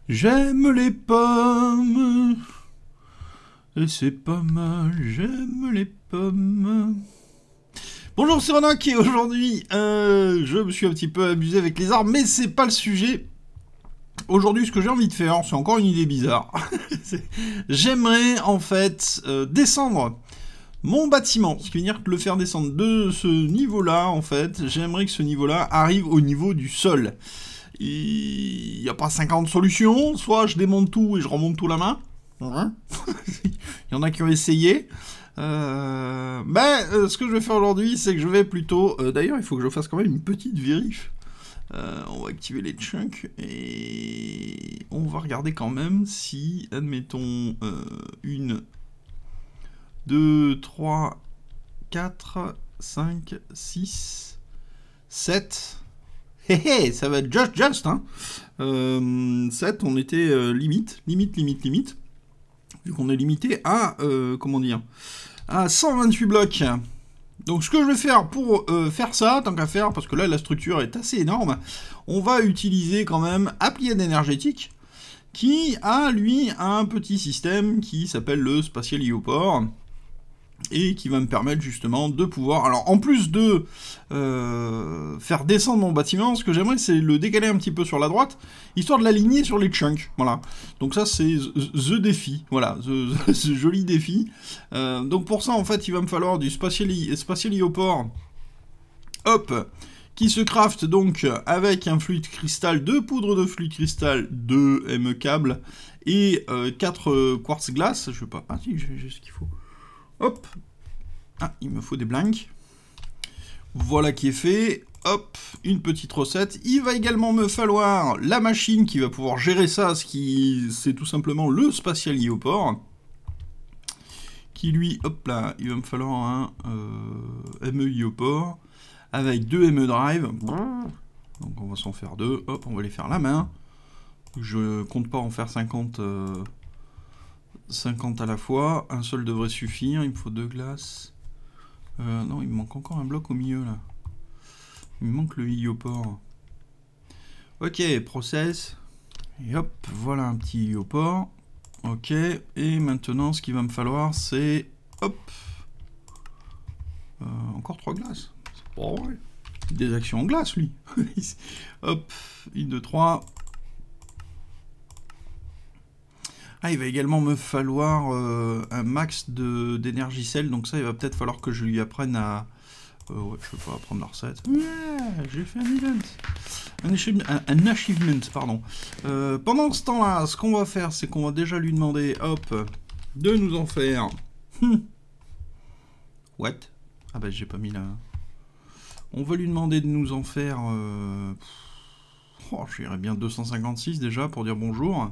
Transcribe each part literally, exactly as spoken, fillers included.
J'aime les pommes. Et c'est pas mal, j'aime les pommes. Bonjour, c'est Ronak et aujourd'hui, euh, je me suis un petit peu amusé avec les arbres, mais c'est pas le sujet. Aujourd'hui, ce que j'ai envie de faire, c'est encore une idée bizarre. J'aimerais en fait euh, descendre mon bâtiment, ce qui veut dire que le faire descendre de ce niveau-là, en fait, j'aimerais que ce niveau-là arrive au niveau du sol. Il n'y a pas cinquante solutions, soit je démonte tout et je remonte tout la main. Hein. Il y en a qui ont essayé. Euh, ben, euh, ce que je vais faire aujourd'hui, c'est que je vais plutôt... Euh, D'ailleurs, il faut que je fasse quand même une petite vérif. Euh, on va activer les chunks et on va regarder quand même si, admettons, euh, une, deux, trois, quatre, cinq, six, sept... Hé hé, ça va être just just, hein. Euh, sept, on était euh, limite, limite, limite, limite. Vu qu'on est limité à, euh, comment dire, à cent vingt-huit blocs. Donc ce que je vais faire pour euh, faire ça, tant qu'à faire, parce que là la structure est assez énorme, on va utiliser quand même Applied Energetic, qui a lui un petit système qui s'appelle le Spatial Iopor, et qui va me permettre justement de pouvoir... Alors en plus de euh, faire descendre mon bâtiment, ce que j'aimerais c'est le décaler un petit peu sur la droite, histoire de l'aligner sur les chunks, voilà. Donc ça c'est the défi, voilà, the, the, ce joli défi. Euh, donc pour ça en fait il va me falloir du Spatial, spatial Iopor, hop, qui se craft donc avec un fluide cristal, deux poudres de fluide cristal, deux M E câbles et euh, quatre quartz glace. Je sais pas, ah si j'ai ce qu'il faut. Hop. Ah, il me faut des blanks. Voilà qui est fait. Hop, une petite recette. Il va également me falloir la machine qui va pouvoir gérer ça, ce qui c'est tout simplement le Spatial Iopor. Qui lui, hop là, il va me falloir un euh, M E Iopor avec deux M E drive. Donc on va s'en faire deux. Hop, on va les faire la main. Je compte pas en faire cinquante... Euh cinquante à la fois, un seul devrait suffire, il me faut deux glaces. Euh, non, il me manque encore un bloc au milieu là. Il me manque le Iopor. Ok, process. Et hop, voilà un petit Iopor. Ok, et maintenant ce qu'il va me falloir c'est... Hop. Euh, encore trois glaces. C'est pas vrai. Des actions en glace lui. Hop, une, deux, trois. Ah, il va également me falloir euh, un max d'énergie cell, donc ça, il va peut-être falloir que je lui apprenne à... Euh, ouais, je vais pas apprendre la recette. Ouais, j'ai fait un event. Un, achievement, un, un achievement, pardon. Euh, pendant ce temps-là, ce qu'on va faire, c'est qu'on va déjà lui demander, hop, de nous en faire... What? Ah bah, j'ai pas mis là. On va lui demander de nous en faire... Euh... Oh, je dirais bien deux cent cinquante-six déjà, pour dire bonjour.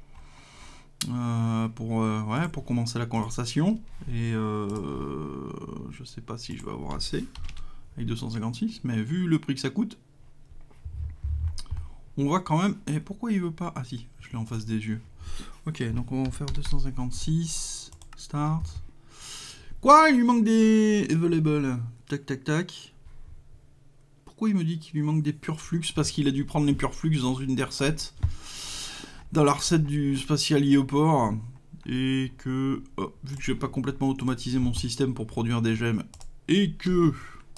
Euh, pour, euh, ouais, pour commencer la conversation. Et euh, je sais pas si je vais avoir assez avec deux cent cinquante-six, mais vu le prix que ça coûte, on va quand même... Et pourquoi il veut pas... Ah si, je l'ai en face des yeux. Ok, donc on va en faire deux cent cinquante-six. Start. Quoi? Il lui manque des... Available. Tac, tac, tac. Pourquoi il me dit qu'il lui manque des pure flux? Parce qu'il a dû prendre les pure flux dans une des recettes. Dans la recette du Spatial Iopor, et que, oh, vu que je n'ai pas complètement automatisé mon système pour produire des gemmes, et que,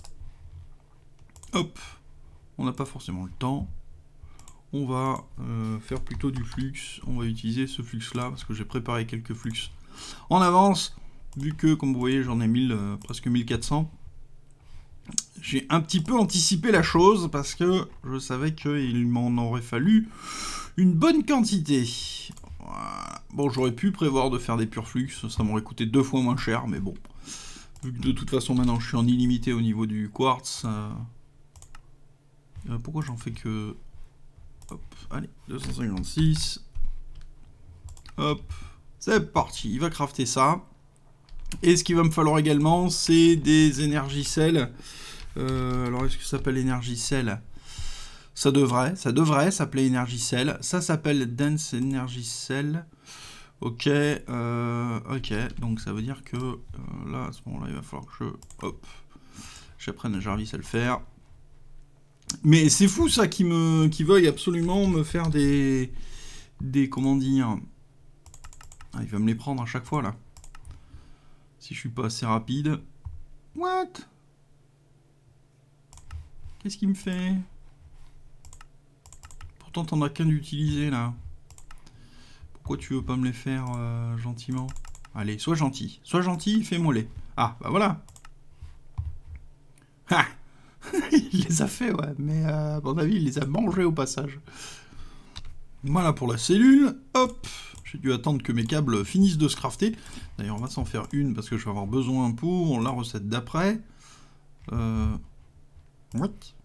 hop, on n'a pas forcément le temps, on va euh, faire plutôt du flux, on va utiliser ce flux-là, parce que j'ai préparé quelques flux en avance, vu que, comme vous voyez, j'en ai mille, euh, presque mille quatre cents, j'ai un petit peu anticipé la chose, parce que je savais qu'il m'en aurait fallu une bonne quantité. Voilà. Bon, j'aurais pu prévoir de faire des pure flux, ça m'aurait coûté deux fois moins cher, mais bon. Vu que de toute façon maintenant je suis en illimité au niveau du quartz. Euh... Euh, pourquoi j'en fais que... Hop, allez, deux cent cinquante-six. Hop, c'est parti, il va crafter ça. Et ce qu'il va me falloir également, c'est des énergies cells. Euh, alors, est-ce que ça s'appelle énergie cell? Ça devrait, ça devrait s'appeler Energy Cell. Ça s'appelle Dense Energy Cell. Ok, euh, ok. Donc ça veut dire que euh, là, à ce moment-là, il va falloir que je, hop, j'apprenne à Jarvis à le faire. Mais c'est fou ça, qui me, qui veuille absolument me faire des, des... Comment dire... Ah, il va me les prendre à chaque fois, là. Si je suis pas assez rapide. What? Qu'est-ce qu'il me fait? Pourtant, t'en as qu'un d'utilisé, là. Pourquoi tu veux pas me les faire euh, gentiment? Allez, sois gentil. Sois gentil, fais-moi les. Ah, bah voilà. Ah. Il les a fait, ouais. Mais euh, à mon avis, il les a mangés au passage. Voilà pour la cellule. Hop. J'ai dû attendre que mes câbles finissent de se crafter. D'ailleurs, on va s'en faire une parce que je vais avoir besoin pour la recette d'après. Euh... What?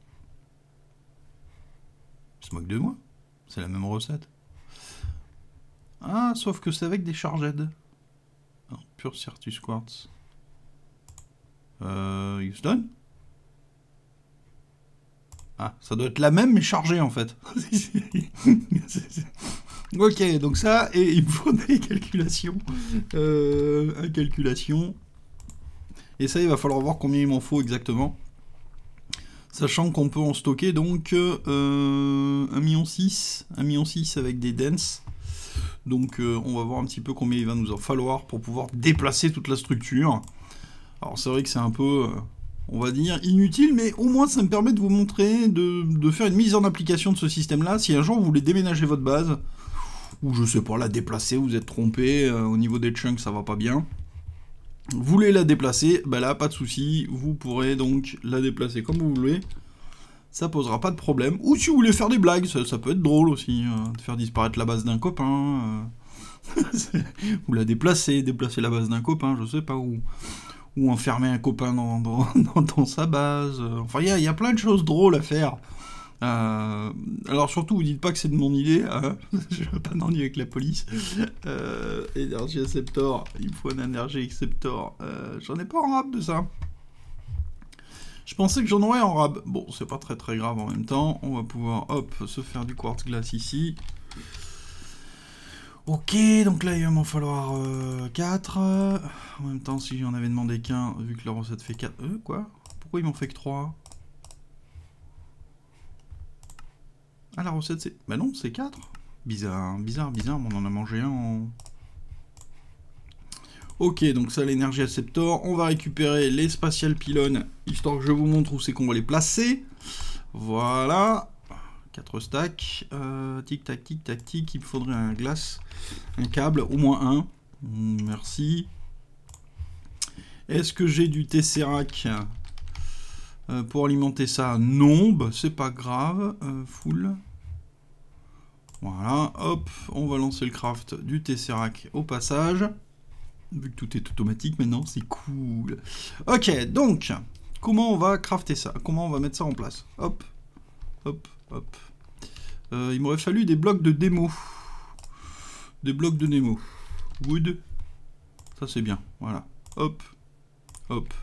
Il se moque de moi? C'est la même recette. Ah, sauf que c'est avec des charged. Oh, pure Certus Quartz. Euh... Houston? Ah, ça doit être la même mais chargée en fait. Ok, donc ça, et il me faut des calculations. Euh, une calculation. Et ça, il va falloir voir combien il m'en faut exactement. Sachant qu'on peut en stocker donc euh, un virgule six million. un virgule six million avec des dense. Donc euh, on va voir un petit peu combien il va nous en falloir pour pouvoir déplacer toute la structure. Alors c'est vrai que c'est un peu... Euh, on va dire inutile, mais au moins ça me permet de vous montrer, de, de faire une mise en application de ce système-là. Si un jour vous voulez déménager votre base, ou je sais pas, la déplacer, vous êtes trompé, euh, au niveau des chunks ça va pas bien. Vous voulez la déplacer, bah là pas de souci, vous pourrez donc la déplacer comme vous voulez. Ça posera pas de problème. Ou si vous voulez faire des blagues, ça, ça peut être drôle aussi, euh, de faire disparaître la base d'un copain. Euh... ou la déplacer, déplacer la base d'un copain, je sais pas où. Ou enfermer un copain dans, dans, dans, dans sa base. Enfin, il y, y a plein de choses drôles à faire. Euh, alors surtout, vous dites pas que c'est de mon idée. Hein. Je veux pas d'ennui avec la police. Euh, Energy Acceptor. Il me faut un Energy Acceptor. Euh, j'en ai pas en rab de ça. Je pensais que j'en aurais en rab. Bon, c'est pas très très grave en même temps. On va pouvoir, hop, se faire du quartz glace ici. Ok, donc là il va m'en falloir euh, quatre. En même temps, si j'en avais demandé qu'un, vu que la recette fait quatre... Euh, quoi? Pourquoi il m'en fait que trois? Ah, la recette c'est... Bah non, c'est quatre. Bizarre, bizarre, bizarre, on en a mangé un en... Ok, donc ça, l'énergie acceptor. On va récupérer les spatial pylônes, histoire que je vous montre où c'est qu'on va les placer. Voilà. quatre stacks. Euh, tic, tac, tic, tac, tic. Il me faudrait un glace, un câble, au moins un. Merci. Est-ce que j'ai du Tesseract euh, pour alimenter ça? Non, bah, c'est pas grave. Euh, full. Voilà, hop, on va lancer le craft du Tesseract au passage. Vu que tout est automatique maintenant, c'est cool. Ok, donc, comment on va crafter ça? Comment on va mettre ça en place? Hop, hop, hop. Euh, il m'aurait fallu des blocs de démo. Des blocs de démo. Wood. Ça c'est bien, voilà. Hop, hop.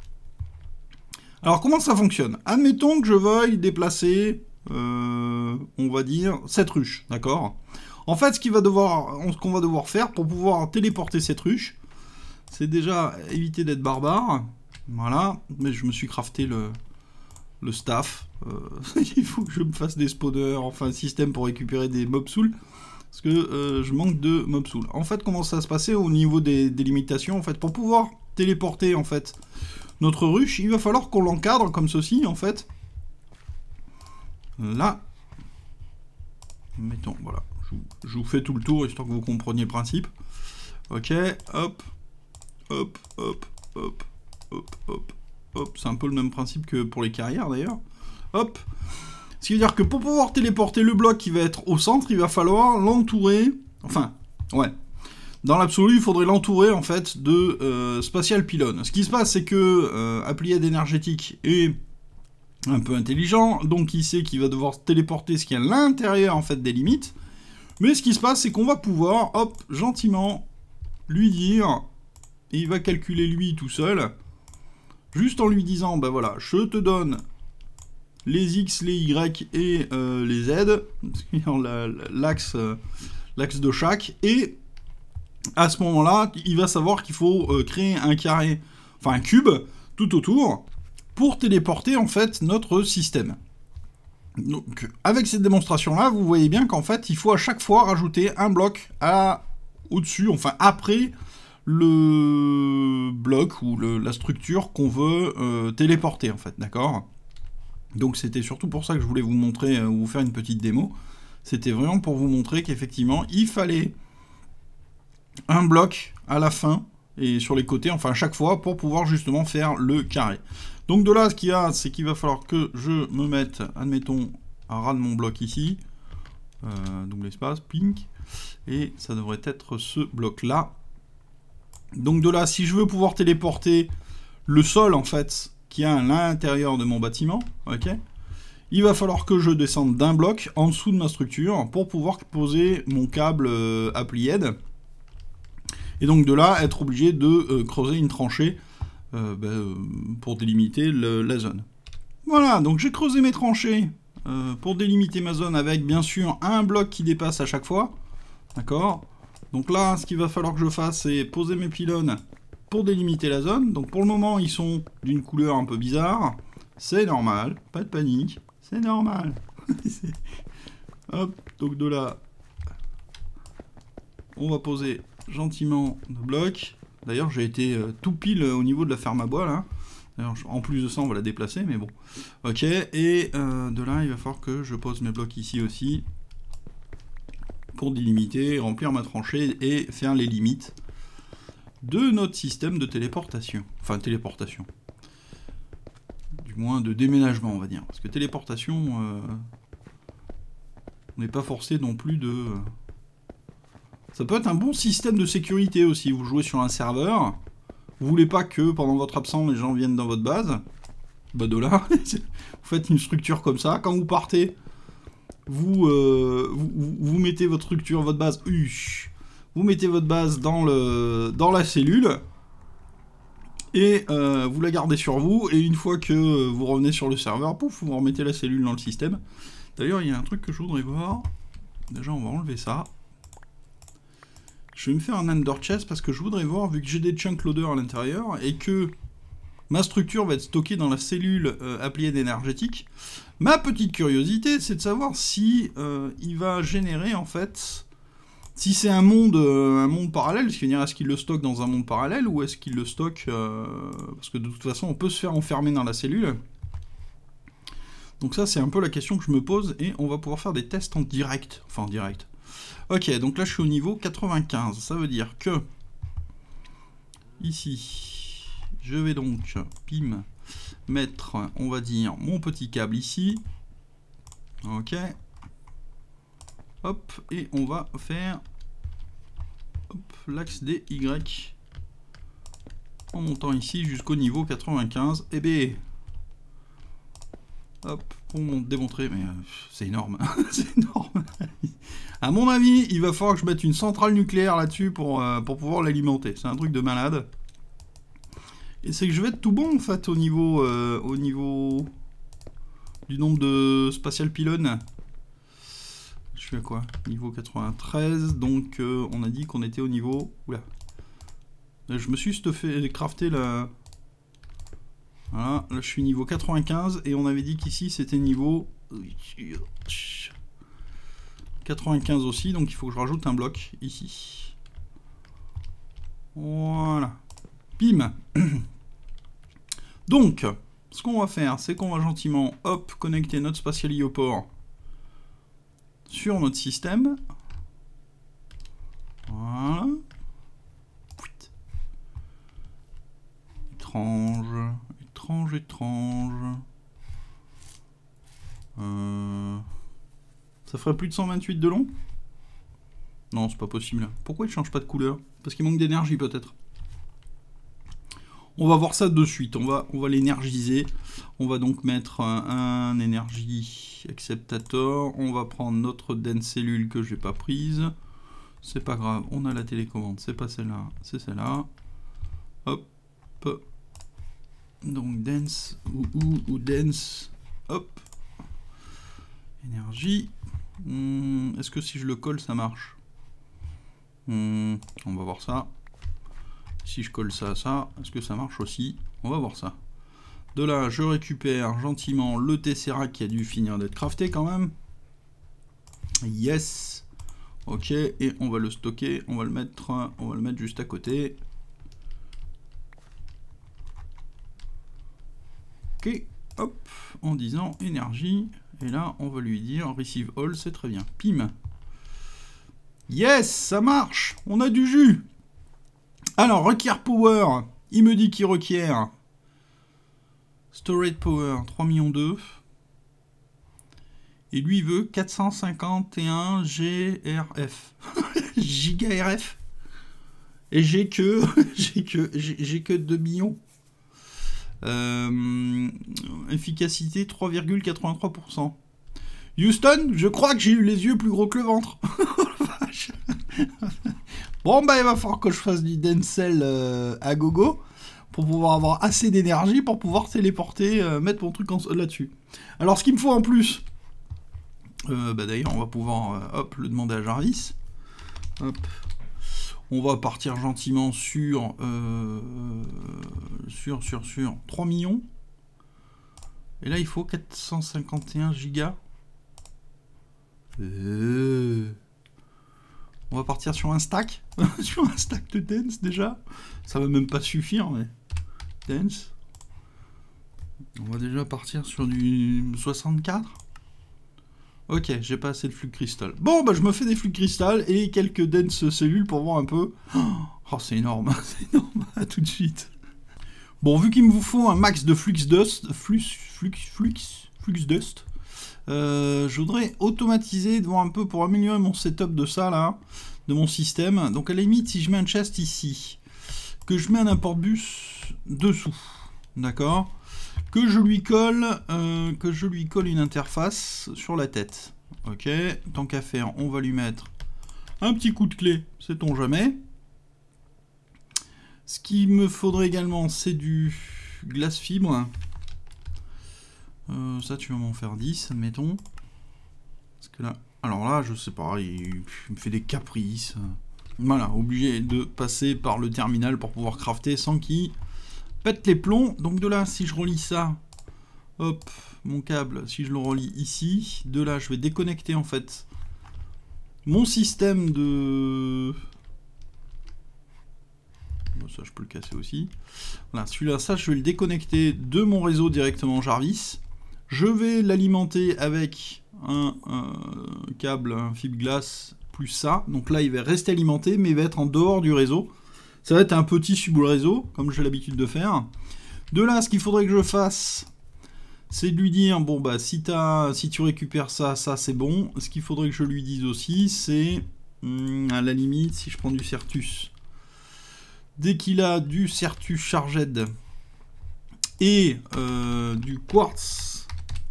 Alors comment ça fonctionne? Admettons que je veuille déplacer, euh, on va dire, cette ruche, d'accord? En fait, ce qu'il va devoir, ce qu'on va devoir faire pour pouvoir téléporter cette ruche, c'est déjà éviter d'être barbare. Voilà, mais je me suis crafté le, le staff. Euh, il faut que je me fasse des spawners, enfin un système pour récupérer des mob souls. Parce que euh, je manque de mob souls. En fait, comment ça va se passer au niveau des, des limitations? En fait, pour pouvoir téléporter en fait notre ruche, il va falloir qu'on l'encadre comme ceci, en fait. Là. Mettons, voilà. Je vous, je vous fais tout le tour, histoire que vous compreniez le principe. Ok, hop. Hop, hop, hop, hop, hop, hop. C'est un peu le même principe que pour les carrières, d'ailleurs. Hop. Ce qui veut dire que pour pouvoir téléporter le bloc qui va être au centre, il va falloir l'entourer. Enfin, ouais. Dans l'absolu, il faudrait l'entourer, en fait, de euh, spatial pylône. Ce qui se passe, c'est que euh, Applied énergétique est un peu intelligent, donc il sait qu'il va devoir téléporter ce qui est à l'intérieur, en fait, des limites. Mais ce qui se passe, c'est qu'on va pouvoir, hop, gentiment, lui dire, et il va calculer lui tout seul, juste en lui disant, ben voilà, je te donne les X, les Y et euh, les Z, l'axe euh, l'axe de chaque, et à ce moment-là, il va savoir qu'il faut euh, créer un carré, enfin un cube, tout autour, pour téléporter en fait notre système. Donc, avec cette démonstration-là, vous voyez bien qu'en fait, il faut à chaque fois rajouter un bloc à au-dessus, enfin après le bloc ou le, la structure qu'on veut euh, téléporter, en fait, d'accord? Donc c'était surtout pour ça que je voulais vous montrer, euh, ou vous faire une petite démo. C'était vraiment pour vous montrer qu'effectivement, il fallait un bloc à la fin et sur les côtés, enfin à chaque fois, pour pouvoir justement faire le carré. Donc de là, ce qu'il y a, c'est qu'il va falloir que je me mette, admettons, à ras de mon bloc ici, euh, double espace, pink, et ça devrait être ce bloc-là. Donc de là, si je veux pouvoir téléporter le sol, en fait, qui est à l'intérieur de mon bâtiment, ok, il va falloir que je descende d'un bloc en dessous de ma structure pour pouvoir poser mon câble euh, ApplyHead. Et donc de là, être obligé de euh, creuser une tranchée Euh, bah, euh, pour délimiter le, la zone. Voilà, donc j'ai creusé mes tranchées euh, pour délimiter ma zone avec bien sûr un bloc qui dépasse à chaque fois. D'accord? Donc là, ce qu'il va falloir que je fasse, c'est poser mes pylônes pour délimiter la zone. Donc pour le moment, ils sont d'une couleur un peu bizarre. C'est normal, pas de panique, c'est normal. Hop, donc de là, on va poser gentiment nos blocs. D'ailleurs, j'ai été euh, tout pile au niveau de la ferme à bois, là. D'ailleurs, en plus de ça, on va la déplacer, mais bon. Ok, et euh, de là, il va falloir que je pose mes blocs ici aussi, pour délimiter, remplir ma tranchée et faire les limites de notre système de téléportation. Enfin, téléportation. Du moins, de déménagement, on va dire. Parce que téléportation, euh, on n'est pas forcé non plus de... Ça peut être un bon système de sécurité aussi. Vous jouez sur un serveur, vous voulez pas que pendant votre absence les gens viennent dans votre base, bah de là, vous faites une structure comme ça. Quand vous partez, vous, euh, vous, vous mettez votre structure, votre base, uch, vous mettez votre base dans, le, dans la cellule, et euh, vous la gardez sur vous, et une fois que vous revenez sur le serveur, pouf, vous remettez la cellule dans le système. D'ailleurs, il y a un truc que je voudrais voir. Déjà, on va enlever ça. Je vais me faire un under chest parce que je voudrais voir, vu que j'ai des chunk loaders à l'intérieur et que ma structure va être stockée dans la cellule euh, ApplyHead énergétique, ma petite curiosité, c'est de savoir si euh, il va générer, en fait, si c'est un monde, euh, un monde parallèle, parce qu'il est-ce qu'il le stocke dans un monde parallèle ou est-ce qu'il le stocke... Euh, parce que de toute façon, on peut se faire enfermer dans la cellule. Donc ça, c'est un peu la question que je me pose et on va pouvoir faire des tests en direct. Enfin, en direct. Ok, donc là je suis au niveau quatre-vingt-quinze, ça veut dire que ici, je vais donc, pim, mettre, on va dire, mon petit câble ici, ok, hop, et on va faire l'axe des Y en montant ici jusqu'au niveau quatre-vingt-quinze, et bien, hop, pour démontrer, mais euh, c'est énorme, c'est énorme. À mon avis, il va falloir que je mette une centrale nucléaire là-dessus pour, euh, pour pouvoir l'alimenter. C'est un truc de malade. Et c'est que je vais être tout bon, en fait, au niveau, euh, au niveau du nombre de spatial pylônes. Je suis à quoi? Niveau quatre-vingt-treize, donc euh, on a dit qu'on était au niveau... Oula. Je me suis stuffé, crafté la... Voilà, là je suis niveau quatre-vingt-quinze, et on avait dit qu'ici c'était niveau... quatre-vingt-quinze aussi, donc il faut que je rajoute un bloc ici. Voilà. Pim. Donc, ce qu'on va faire, c'est qu'on va gentiment, hop, connecter notre spatial ioport sur notre système. Voilà. Étrange, étrange, étrange. Euh... Ça ferait plus de cent vingt-huit de long? Non, c'est pas possible. Pourquoi il change pas de couleur? Parce qu'il manque d'énergie peut-être. On va voir ça de suite. On va, on va l'énergiser. On va donc mettre un, un énergie acceptator. On va prendre notre dense cellule que j'ai pas prise. C'est pas grave. On a la télécommande. C'est pas celle-là. C'est celle-là. Hop. Donc dense ou, ou, ou dense. Hop. Énergie. Hmm, est-ce que si je le colle, ça marche? hmm, On va voir ça. Si je colle ça à ça, est-ce que ça marche aussi? On va voir ça. De là, je récupère gentiment le Tesseract qui a dû finir d'être crafté quand même. Yes. Ok, et on va le stocker, on va le mettre, on va le mettre juste à côté. Ok, hop, en disant énergie. Et là, on va lui dire receive all, c'est très bien. Pim. Yes, ça marche. On a du jus. Alors, requiert power. Il me dit qu'il requiert storage power trois millions deux. Et lui, il veut quatre cent cinquante et un G R F. Giga R F. Et j'ai que, j'ai que, j'ai que deux millions. Euh, efficacité trois virgule quatre-vingt-trois pour cent. Houston, je crois que j'ai eu les yeux plus gros que le ventre. Bon, bah, il va falloir que je fasse du Denzel euh, à gogo pour pouvoir avoir assez d'énergie pour pouvoir téléporter, euh, mettre mon truc là-dessus. Alors, ce qu'il me faut en plus, euh, bah, d'ailleurs, on va pouvoir euh, hop, le demander à Jarvis. Hop. On va partir gentiment sur, euh, sur, sur, sur trois millions. Et là, il faut quatre cent cinquante et un gigas. Euh... On va partir sur un stack. Sur un stack de Dance déjà. Ça va même pas suffire, mais... Dance. On va déjà partir sur du soixante-quatre. Ok, j'ai pas assez de flux de cristal. Bon, bah je me fais des flux de cristal et quelques dense cellules pour voir un peu. Oh, c'est énorme, c'est énorme. À tout de suite. Bon, vu qu'il me faut un max de flux dust, flux, flux, flux, flux dust, euh, je voudrais automatiser, de voir un peu pour améliorer mon setup de ça là, de mon système. Donc à la limite, si je mets un chest ici, que je mets un import-bus dessous, d'accord ? Que je lui colle, euh, que je lui colle une interface sur la tête. Ok, tant qu'à faire, on va lui mettre un petit coup de clé, sait-on jamais. Ce qu'il me faudrait également, c'est du glace fibre. Euh, ça, tu vas m'en faire dix, admettons. Parce que là, alors là, je sais pas, il, il me fait des caprices. Voilà, obligé de passer par le terminal pour pouvoir crafter sans qu'il pète les plombs. Donc de là, si je relie ça, hop, mon câble, si je le relie ici, de là, je vais déconnecter en fait mon système de... Bon, ça, je peux le casser aussi. Voilà, celui-là, ça, je vais le déconnecter de mon réseau directement Jarvis. Je vais l'alimenter avec un, un câble, un fibre-glace, plus ça. Donc là, il va rester alimenté, mais il va être en dehors du réseau. Ça va être un petit sub réseau, comme j'ai l'habitude de faire. De là, ce qu'il faudrait que je fasse, c'est de lui dire, bon, bah, si, t'as, si tu récupères ça, ça, c'est bon. Ce qu'il faudrait que je lui dise aussi, c'est, hum, à la limite, si je prends du Certus, dès qu'il a du Certus Charged et euh, du Quartz,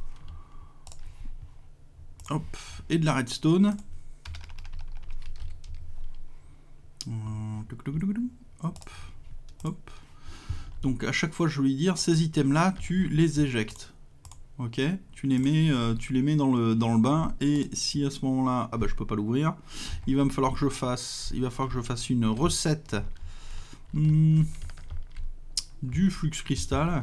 hop, et de la Redstone, hop, hop. Donc à chaque fois je vais lui dire ces items là tu les éjectes. Ok, tu les mets, euh, tu les mets dans le dans le bain et si à ce moment-là, ah bah je peux pas l'ouvrir, il va me falloir que je fasse, il va falloir que je fasse une recette hmm, du flux cristal.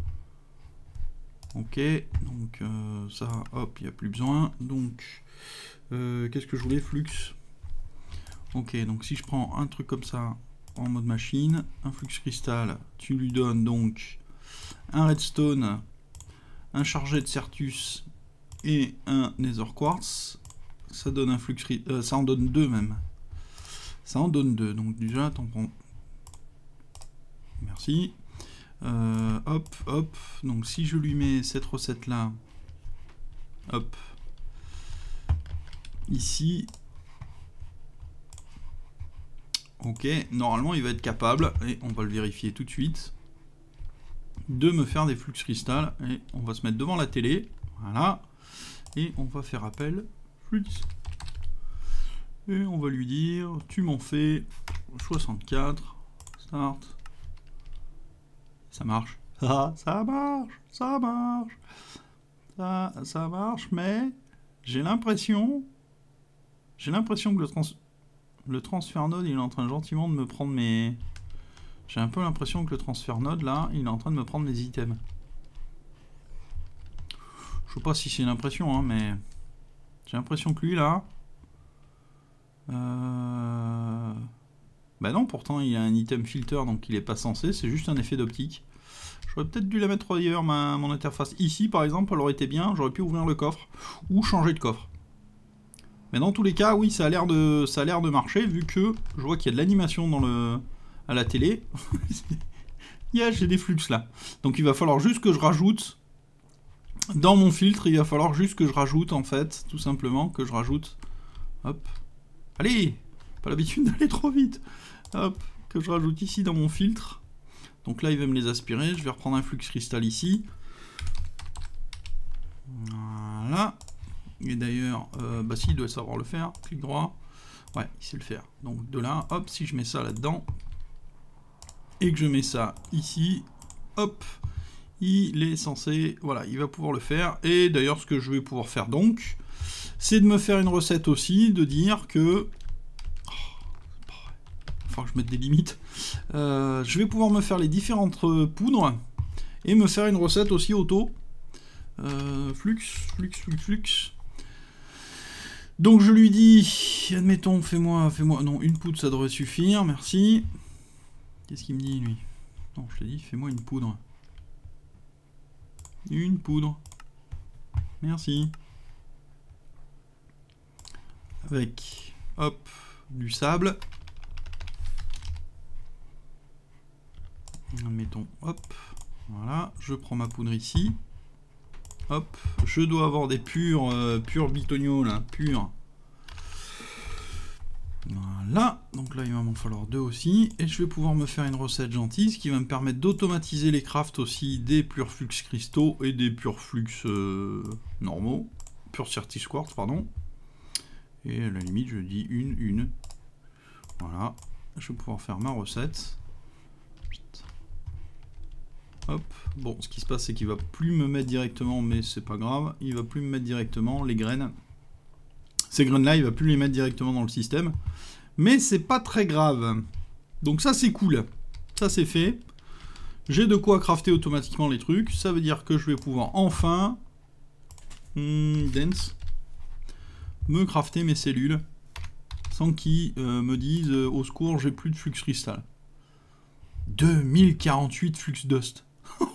Ok, donc euh, ça, hop, il n'y a plus besoin. Donc euh, qu'est-ce que je voulais, flux. Ok, donc si je prends un truc comme ça en mode machine, un flux cristal, tu lui donnes donc un redstone, un chargé de Certus et un nether quartz, ça donne un flux, euh, ça en donne deux même. Ça en donne deux, donc déjà t'en prends. Merci. Euh, hop, hop. Donc si je lui mets cette recette là, hop, ici. Ok, normalement il va être capable, et on va le vérifier tout de suite, de me faire des flux cristal. Et on va se mettre devant la télé, voilà, et on va faire appel flux. Et on va lui dire, tu m'en fais soixante-quatre, start. Ça marche. Ah, ça marche, ça marche. Ça, ça marche, mais j'ai l'impression, j'ai l'impression que le trans... Le transfert node, il est en train gentiment de me prendre mes... J'ai un peu l'impression que le transfert node, là, il est en train de me prendre mes items. Je sais pas si c'est une impression, hein, mais j'ai l'impression que lui là... Euh... Bah non, pourtant il a un item filter, donc il est pas censé, c'est juste un effet d'optique. J'aurais peut-être dû la mettre ailleurs, ma, mon interface. Ici, par exemple, elle aurait été bien, j'aurais pu ouvrir le coffre, ou changer de coffre. Mais dans tous les cas, oui, ça a l'air de, ça a l'air de marcher, vu que je vois qu'il y a de l'animation dans le, à la télé. Yeah, j'ai des flux là. Donc il va falloir juste que je rajoute, dans mon filtre, il va falloir juste que je rajoute, en fait, tout simplement, que je rajoute, hop, allez, pas l'habitude d'aller trop vite, hop, que je rajoute ici dans mon filtre. Donc là, il va me les aspirer. Je vais reprendre un flux cristal ici. Voilà. Et d'ailleurs, euh, bah si, il doit savoir le faire. Clic droit. Ouais, il sait le faire. Donc de là, hop, si je mets ça là-dedans, et que je mets ça ici, hop, il est censé... Voilà, il va pouvoir le faire. Et d'ailleurs, ce que je vais pouvoir faire donc, c'est de me faire une recette aussi, de dire que... Enfin, je mette des limites. Euh, je vais pouvoir me faire les différentes euh, poudres et me faire une recette aussi auto. Euh, flux, flux, flux, flux. Donc je lui dis, admettons, fais-moi, fais-moi, non, une poudre ça devrait suffire, merci. Qu'est-ce qu'il me dit lui? Non, je t'ai dit, fais-moi une poudre. Une poudre. Merci. Avec, hop, du sable. Mettons, hop, voilà, je prends ma poudre ici, hop, je dois avoir des purs, euh, purs bitoniaux là, purs. Voilà, donc là il va m'en falloir deux aussi, et je vais pouvoir me faire une recette gentille, ce qui va me permettre d'automatiser les crafts aussi des purs flux cristaux et des purs flux euh, normaux, purs certis quartz, pardon. Et à la limite je dis une, une, voilà, je vais pouvoir faire ma recette. Hop, bon, ce qui se passe, c'est qu'il va plus me mettre directement, mais c'est pas grave, il va plus me mettre directement les graines. Ces graines-là, il va plus les mettre directement dans le système, mais c'est pas très grave. Donc ça, c'est cool. Ça, c'est fait. J'ai de quoi crafter automatiquement les trucs. Ça veut dire que je vais pouvoir enfin, hmm, dense, me crafter mes cellules, sans qu'ils euh, me disent, euh, au secours, j'ai plus de flux cristal. deux mille quarante-huit flux dust.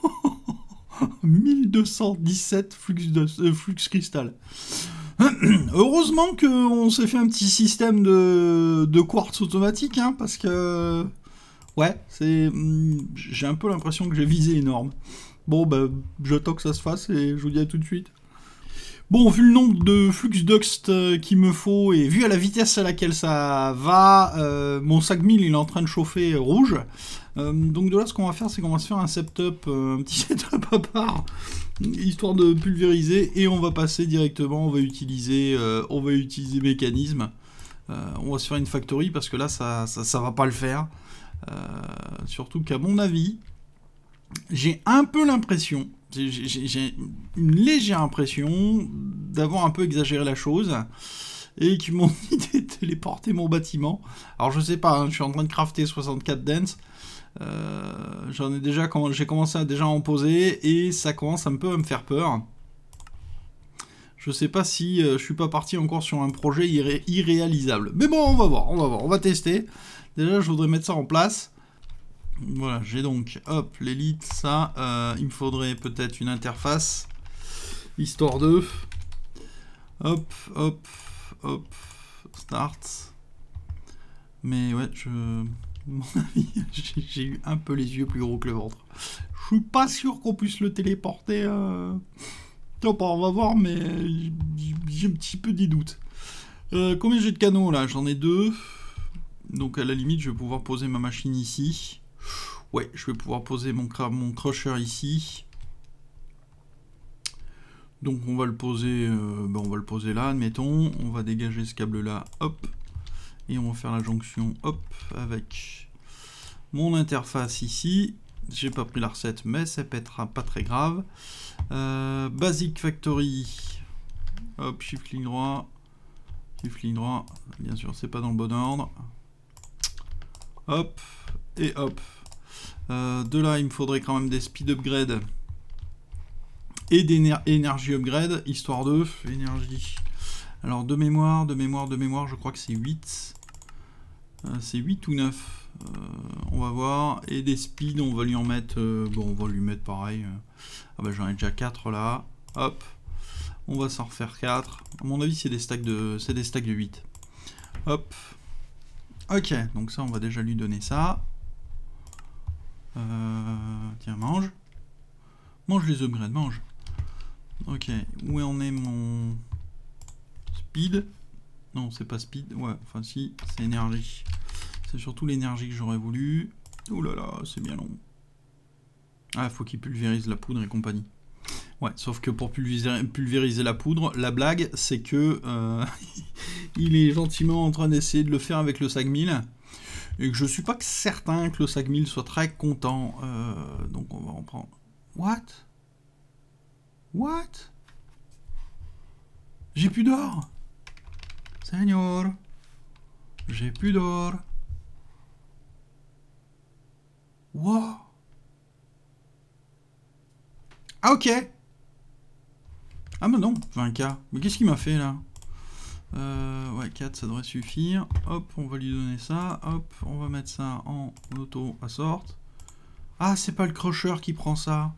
mille deux cent dix-sept flux, dust, euh, flux cristal. Heureusement qu'on s'est fait un petit système de, de quartz automatique, hein, parce que... Ouais, c'est... J'ai un peu l'impression que j'ai visé énorme. Bon, bah, j'attends que ça se fasse et je vous dis à tout de suite. Bon, vu le nombre de flux dust qu'il me faut et vu à la vitesse à laquelle ça va, euh, mon sac mille il est en train de chauffer rouge. Euh, donc de là, ce qu'on va faire, c'est qu'on va se faire un setup, euh, un petit setup à part, histoire de pulvériser, et on va passer directement, on va utiliser, euh, on va utiliser mécanisme. Euh, on va se faire une factory parce que là, ça, ça, ça va pas le faire. Euh, surtout qu'à mon avis, j'ai un peu l'impression. J'ai une légère impression d'avoir un peu exagéré la chose et qu'ils m'ont dit de téléporter mon bâtiment. Alors je sais pas, hein, je suis en train de crafter soixante-quatre dents. Euh, J'en ai déjà, j'ai commencé à déjà en poser et ça commence un peu à me faire peur. Je sais pas si euh, je suis pas parti encore sur un projet irré irréalisable. Mais bon, on va voir, on va voir, on va tester. Déjà, je voudrais mettre ça en place. Voilà, j'ai donc, hop, l'élite, ça, euh, il me faudrait peut-être une interface, histoire de, hop, hop, hop, start, mais ouais, je, mon avis, j'ai eu un peu les yeux plus gros que le ventre, je suis pas sûr qu'on puisse le téléporter, euh... non, pas, on va voir, mais j'ai un petit peu des doutes. Euh, combien j'ai de canaux, là? J'en ai deux, donc à la limite, je vais pouvoir poser ma machine ici. Ouais, je vais pouvoir poser mon, mon crusher ici. Donc on va le poser, euh, ben on va le poser là, admettons. On va dégager ce câble là, hop. Et on va faire la jonction, hop, avec mon interface ici. J'ai pas pris la recette, mais ça pètera pas très grave. Euh, Basic Factory. Hop, shift ligne droit. Shift ligne droit. Bien sûr, c'est pas dans le bon ordre. Hop, et hop. Euh, de là, il me faudrait quand même des speed upgrade et d'énergie upgrade, histoire de énergie. Alors de mémoire, de mémoire, de mémoire, je crois que c'est huit. Euh, c'est huit ou neuf. Euh, on va voir. Et des speeds, on va lui en mettre... Euh, bon, on va lui mettre pareil. Ah bah j'en ai déjà quatre là. Hop. On va s'en refaire quatre. À mon avis, c'est des stacks de, c'est des stacks de huit. Hop. Ok, donc ça, on va déjà lui donner ça. Euh, tiens, mange. Mange les upgrades, mange. Ok, où en est mon speed? Non, c'est pas speed. Ouais, enfin si, c'est énergie. C'est surtout l'énergie que j'aurais voulu. Ouh là là, c'est bien long. Ah, faut qu'il pulvérise la poudre et compagnie. Ouais, sauf que pour pulvériser, pulvériser la poudre, la blague, c'est que euh, il est gentiment en train d'essayer de le faire avec le Sagmill. Et que je suis pas certain que le Sagmill soit très content. Euh, donc on va en prendre... What? What? J'ai plus d'or. Seigneur. J'ai plus d'or. Wow. Ah ok. Ah mais non, vingt K. Mais qu'est-ce qu'il m'a fait là? Euh, ouais, quatre, ça devrait suffire. Hop, on va lui donner ça. Hop, on va mettre ça en auto à sorte. Ah, c'est pas le crusher qui prend ça.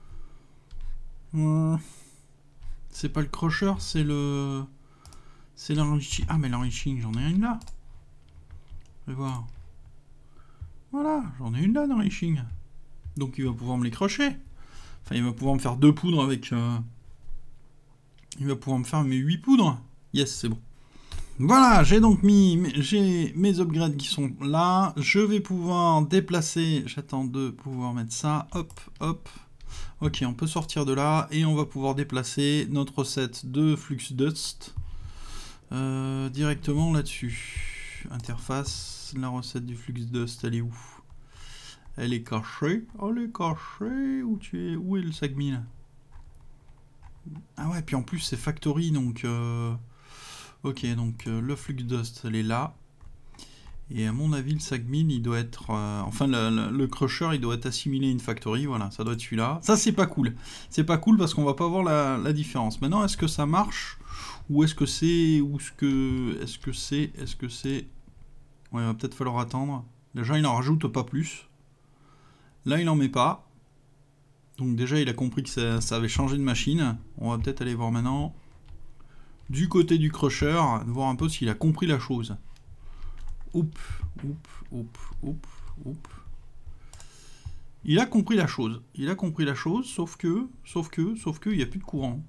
Hum. C'est pas le crusher, c'est le... C'est l'enriching. Ah, mais l'enriching, j'en ai une là. Je vais voir. Voilà, j'en ai une là d'enriching. Donc il va pouvoir me les crocher. Enfin, il va pouvoir me faire deux poudres avec... Euh... Il va pouvoir me faire mes huit poudres. Yes, c'est bon. Voilà, j'ai donc mis... J'ai mes upgrades qui sont là. Je vais pouvoir déplacer... J'attends de pouvoir mettre ça. Hop, hop. Ok, on peut sortir de là. Et on va pouvoir déplacer notre set de Flux Dust. Euh, directement là-dessus. Interface. La recette du Flux Dust, elle est où? Elle est cachée. Elle est cachée. Où tu es? Où est le Sagmill? Ah ouais, puis en plus c'est Factory, donc... Euh... Ok, donc euh, le Flux Dust, elle est là. Et à mon avis, le Sagmill, il doit être... Euh... Enfin, le, le, le Crusher, il doit être assimilé à une Factory. Voilà, ça doit être celui-là. Ça, c'est pas cool. C'est pas cool parce qu'on va pas voir la, la différence. Maintenant, est-ce que ça marche? Ou est-ce que c'est... Ou est-ce que... Est-ce que c'est... Est-ce que c'est... Ouais, il va peut-être falloir attendre. Déjà, il en rajoute pas plus. Là, il en met pas. Donc déjà, il a compris que ça, ça avait changé de machine. On va peut-être aller voir maintenant du côté du Crusher, voir un peu s'il a compris la chose. Oup, oup, oup, oup, oup. Il a compris la chose. Il a compris la chose, sauf que, sauf que, sauf que, il n'y a plus de courant.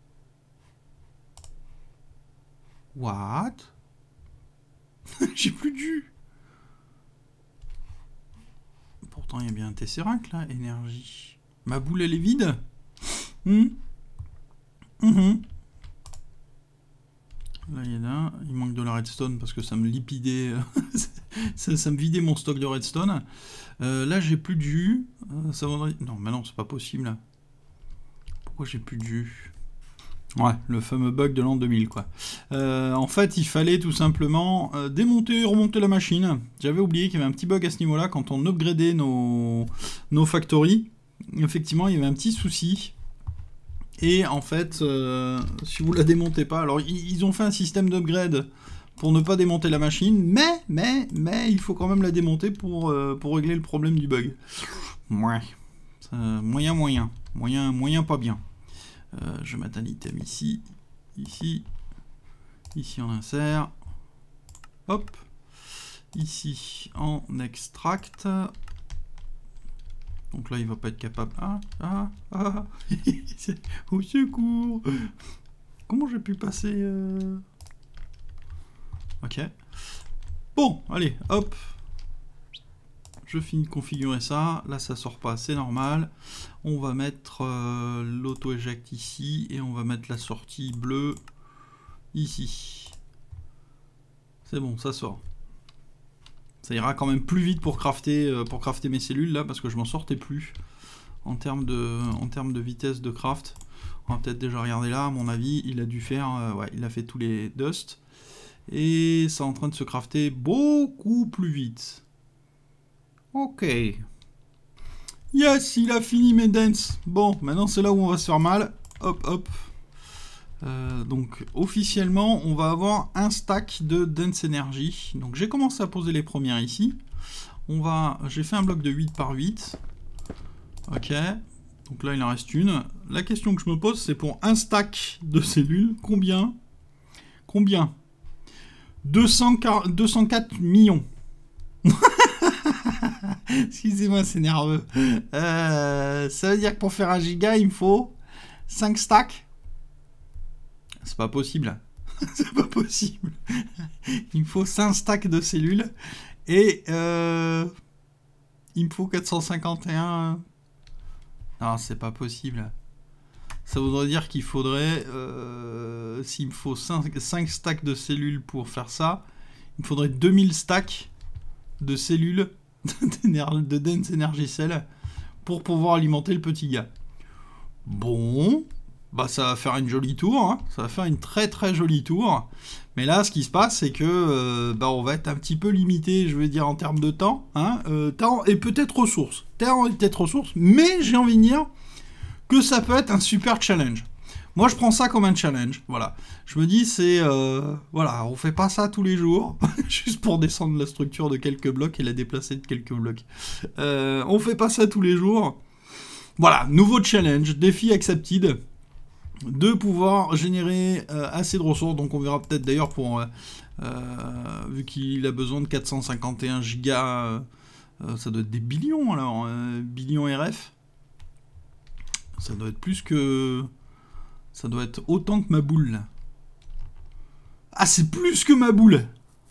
What? J'ai plus de jus. Pourtant, il y a bien un Tesseract là, énergie. Ma boule, elle est vide. Mmh. Mmh. Là, il y en a un. Il manque de la redstone parce que ça me lipidait. ça, ça me vidait mon stock de redstone. Euh, là, j'ai plus de jus. Euh, ça vaudrait... Non, mais non, c'est pas possible. Pourquoi j'ai plus de jus? Ouais, le fameux bug de l'an deux mille, quoi. Euh, en fait, il fallait tout simplement euh, démonter et remonter la machine. J'avais oublié qu'il y avait un petit bug à ce niveau-là quand on upgradait nos, nos factories. Effectivement, il y avait un petit souci. Et en fait, euh, si vous la démontez pas... Alors, ils ont fait un système d'upgrade pour ne pas démonter la machine, mais, mais, mais, il faut quand même la démonter pour, euh, pour régler le problème du bug. Ouais. Ça, moyen, moyen. Moyen, moyen, pas bien. Euh, je vais mettre un item ici, ici, ici on insère. Hop. Ici, en extract. Donc là, il va pas être capable. Ah, ah, ah. Au secours. Comment j'ai pu passer euh... Ok. Bon, allez, hop. Je finis de configurer ça. Là, ça sort pas, c'est normal. On va mettre euh, l'auto-éject ici. Et on va mettre la sortie bleue ici. C'est bon, ça sort. Ça ira quand même plus vite pour crafter, euh, pour crafter mes cellules là, parce que je m'en sortais plus en termes de, en termes de vitesse de craft. On va peut-être déjà regarder là, à mon avis, il a dû faire, euh, ouais, il a fait tous les dust. Et c'est en train de se crafter beaucoup plus vite. Ok. Yes, il a fini mes dents. Bon, maintenant c'est là où on va se faire mal. Hop, hop. Euh, donc, officiellement, on va avoir un stack de Dense Energy. Donc, j'ai commencé à poser les premières ici. On va... J'ai fait un bloc de huit par huit. Ok. Donc là, il en reste une. La question que je me pose, c'est pour un stack de cellules, combien Combien deux cent quatre millions. Excusez-moi, c'est nerveux. Euh, ça veut dire que pour faire un giga, il me faut cinq stacks. C'est pas possible. C'est pas possible. Il me faut cinq stacks de cellules. Et euh, il me faut quatre cent cinquante et un. Non, c'est pas possible. Ça voudrait dire qu'il faudrait... Euh, S'il me faut cinq, cinq stacks de cellules pour faire ça, il me faudrait deux mille stacks de cellules de Dense Energy Cell pour pouvoir alimenter le petit gars. Bon, bah ça va faire une jolie tour, hein. Ça va faire une très très jolie tour. Mais là, ce qui se passe, c'est que euh, bah, on va être un petit peu limité, je veux dire, en termes de temps, hein, euh, temps et peut-être ressources. Temps et peut-être ressources, mais j'ai envie de dire que ça peut être un super challenge. Moi, je prends ça comme un challenge, voilà. Je me dis, c'est... Euh, voilà, on fait pas ça tous les jours, juste pour descendre la structure de quelques blocs et la déplacer de quelques blocs. Euh, on fait pas ça tous les jours. Voilà, nouveau challenge, défi accepted, de pouvoir générer euh, assez de ressources. Donc on verra peut-être d'ailleurs pour... Euh, euh, vu qu'il a besoin de quatre cent cinquante et un gigas, euh, euh, ça doit être des billions alors, euh, billions R F. Ça doit être plus que... Ça doit être autant que ma boule, là. Ah, c'est plus que ma boule.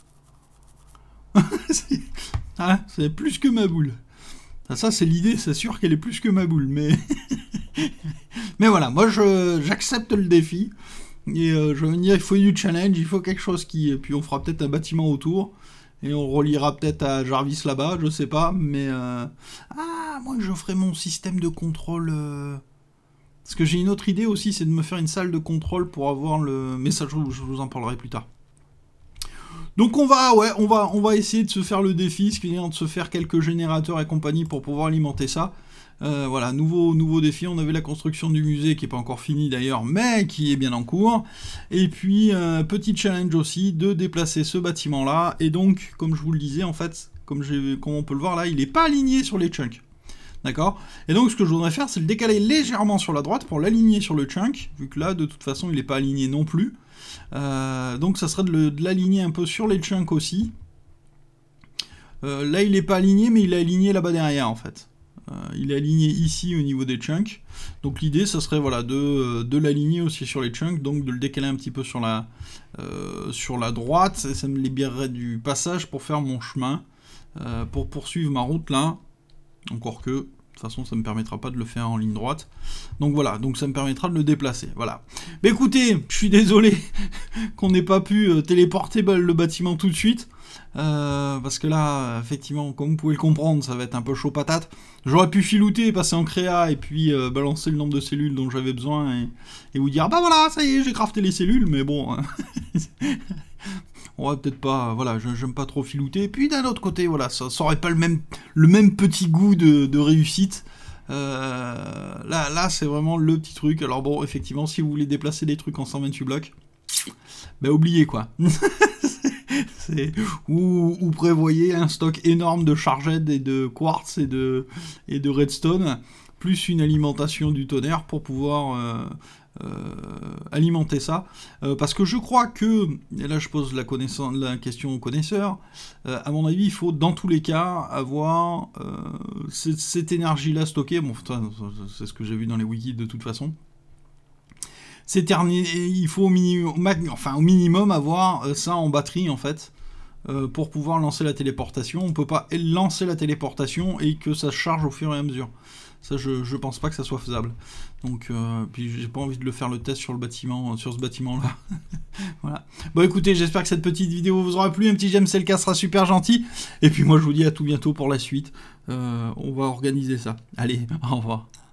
c'est ah, c'est plus que ma boule. Ça, ça c'est l'idée, c'est sûr qu'elle est plus que ma boule, mais... mais voilà, moi, j'accepte le défi. Et euh, je veux dire, il faut du challenge, il faut quelque chose qui... Et puis on fera peut-être un bâtiment autour. Et on reliera peut-être à Jarvis là-bas, je sais pas, mais... Euh... Ah, moi, je ferai mon système de contrôle... Euh... Parce que j'ai une autre idée aussi, c'est de me faire une salle de contrôle pour avoir le... Mais ça, je vous en parlerai plus tard. Donc on va, ouais, on va, on va essayer de se faire le défi, c'est-à-dire de se faire quelques générateurs et compagnie pour pouvoir alimenter ça. Euh, voilà, nouveau, nouveau défi. On avait la construction du musée qui n'est pas encore finie d'ailleurs, mais qui est bien en cours. Et puis, euh, petit challenge aussi de déplacer ce bâtiment-là. Et donc, comme je vous le disais, en fait, comme, comme on peut le voir là, il n'est pas aligné sur les chunks. D'accord? Et donc ce que je voudrais faire, c'est le décaler légèrement sur la droite pour l'aligner sur le chunk, vu que là, de toute façon, il n'est pas aligné non plus. Euh, donc ça serait de l'aligner un peu sur les chunks aussi. Euh, là, il n'est pas aligné, mais il est aligné là-bas derrière, en fait. Euh, il est aligné ici au niveau des chunks. Donc l'idée, ça serait voilà, de, de l'aligner aussi sur les chunks, donc de le décaler un petit peu sur la, euh, sur la droite. Et ça me libérerait du passage pour faire mon chemin, euh, pour poursuivre ma route là. Encore que, de toute façon, ça ne me permettra pas de le faire en ligne droite. Donc voilà, donc ça me permettra de le déplacer. Voilà. Mais écoutez, je suis désolé qu'on n'ait pas pu euh, téléporter le bâtiment tout de suite. Euh, parce que là, effectivement, comme vous pouvez le comprendre, ça va être un peu chaud patate. J'aurais pu filouter, passer en créa et puis euh, balancer le nombre de cellules dont j'avais besoin et, et vous dire, bah voilà, ça y est, j'ai crafté les cellules, mais bon... Hein. On va peut-être pas, voilà, j'aime pas trop filouter. Et puis d'un autre côté, voilà, ça, ça aurait pas le même, le même petit goût de, de réussite. Euh, là, là c'est vraiment le petit truc. Alors bon, effectivement, si vous voulez déplacer des trucs en cent vingt-huit blocs, bah oubliez quoi. ou, ou prévoyez un stock énorme de charged et de quartz et de, et de redstone, plus une alimentation du tonnerre pour pouvoir... Euh, Euh, alimenter ça, euh, parce que je crois que, et là je pose la, la question aux connaisseurs, euh, à mon avis il faut dans tous les cas avoir euh, cette, cette énergie là stockée, bon c'est ce que j'ai vu dans les wikis de toute façon, il faut au, mini, au, enfin, au minimum avoir ça en batterie en fait, euh, pour pouvoir lancer la téléportation. On peut pas lancer la téléportation et que ça se charge au fur et à mesure. Ça, je, je pense pas que ça soit faisable. Donc, euh, puis j'ai pas envie de le faire le test sur le bâtiment, sur ce bâtiment-là. Voilà. Bon, écoutez, j'espère que cette petite vidéo vous aura plu. Un petit j'aime, c'est le cas, sera super gentil. Et puis moi, je vous dis à tout bientôt pour la suite. Euh, on va organiser ça. Allez, au revoir.